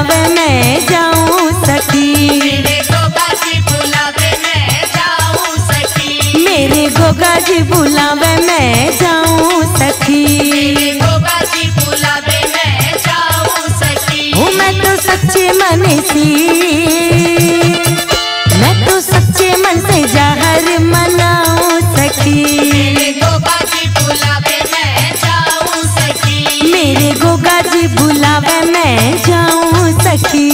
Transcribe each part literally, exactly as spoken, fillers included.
बुलावे मैं जाऊं सखी। मेरे गोगा जी बुलावे मैं जाऊं सखी। मेरे गोगा जी बुलावे मैं जाऊं सखी। मेरे गोगा जी बुलावे मैं जाऊं सखी। हूँ मैं तो सच्चे मन सी, मैं तो सच्चे मन से जहर मनाऊं सखी। मेरे गोगा जी बुलावे मैं जाऊं सखी। मेरे गोगा जी बुलावे मैं जाऊं सखी।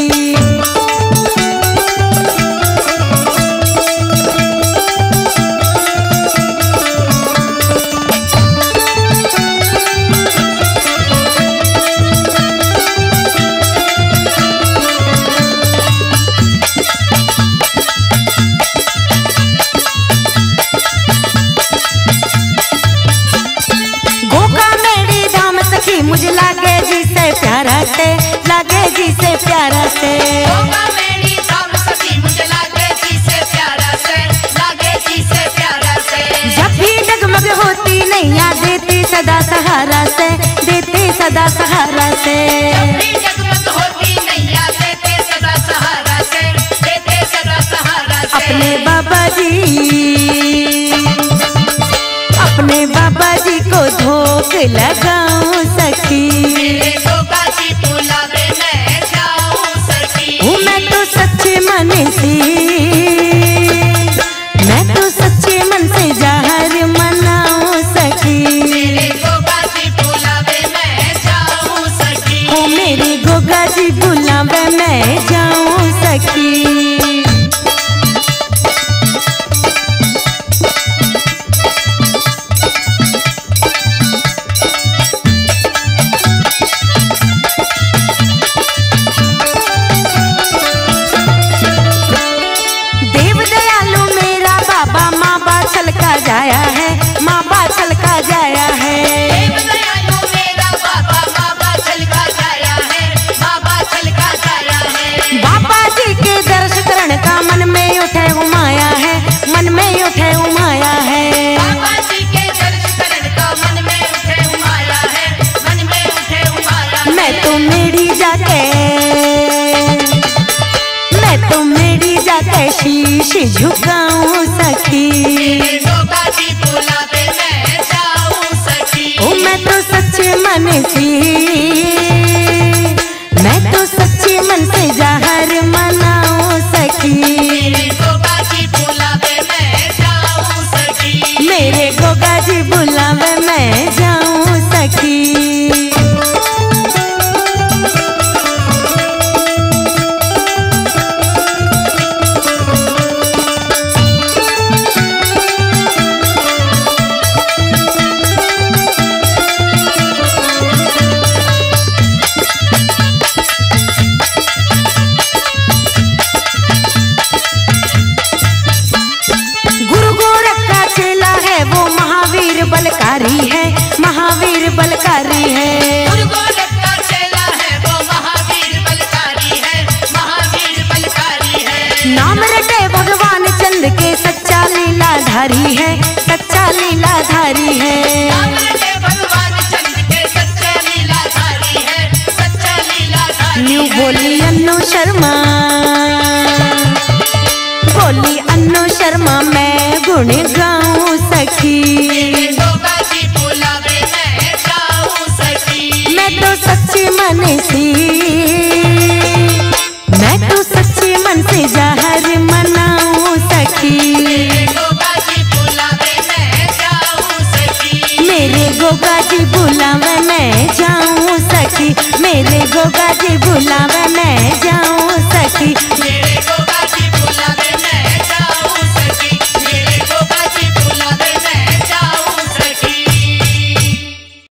मुझे लागे जी से प्यारा से, लागे जी से प्यारा से। गोगा मेरी धाम सखी मुझे लागे जी से प्यारा से, लागे जी से प्यारा से। जब भी डगमग होती नैया देती सदा सहारा से, देती सदा सहारा से। जब भी डगमग होती नैया देते सदा सहारा से, देते सदा सहारा से। अपने बाबा जी, अपने बाबा जी को धोख लगाऊं सखी। मेरे गोगा जी बुलावे मैं जाऊं सखी। हूँ मैं तो सच्चे मन सी, मैं तो सच्चे मन से जहर मनाऊं सखी। मेरे गोगा जी बुलावे मैं जाऊं सखी। हूँ मेरे गोगा जी बुलावे मैं जाऊं सखी। जाया है माँ बाछल का जाया है। देव दयालु मेरा बाबा माँ बाछल का जाया है, माँ बाछल का जाया है। बाबा जी के दर्श करण का मन में उठे उमाया है, मन में उठे उमाया है। बाबा जी के दर्श करण का मन में उठे उमाया है, मन में उठे उमाया है। मैं तो मेरी जाके, मैं तो मेरी जाके शीश झुकाऊं सखी। मेरे गोगा जी बुलावे मैं जाऊं सखी। ओ मैं तो सच्चे मन सी, मैं तो सच्चे मन से जहर मनाऊं सखी। मेरे गोगा जी बुलावे मैं जाऊं सखी। मेरे गोगा जी बुलावे मैं जाऊं सखी। बलकारी है, महावीर बलकारी है। गुरु गोरख का चेला है वो महावीर बलकारी है, महावीर बलकारी है। नाम रटे भगवान चंद के सच्चा लीलाधारी है, सच्चा लीलाधारी है। नाम रटे भगवान चंद के सच्चा लीलाधारी है, सच्चा लीलाधारी। न्यू बोली अन्नू शर्मा, बोली अन्नू शर्मा मैं गुण गाऊं सखी। मैं तो सच्चे मन सी, मैं तो सच्चे मन से जहर मनाऊं सखी। मेरे गोगा जी बुलावे मैं जाऊं सखी। मेरे गोगा जी बुलावे मैं जाऊं सखी। मेरे गोगा जी बुलावे मैं जाऊं सखी।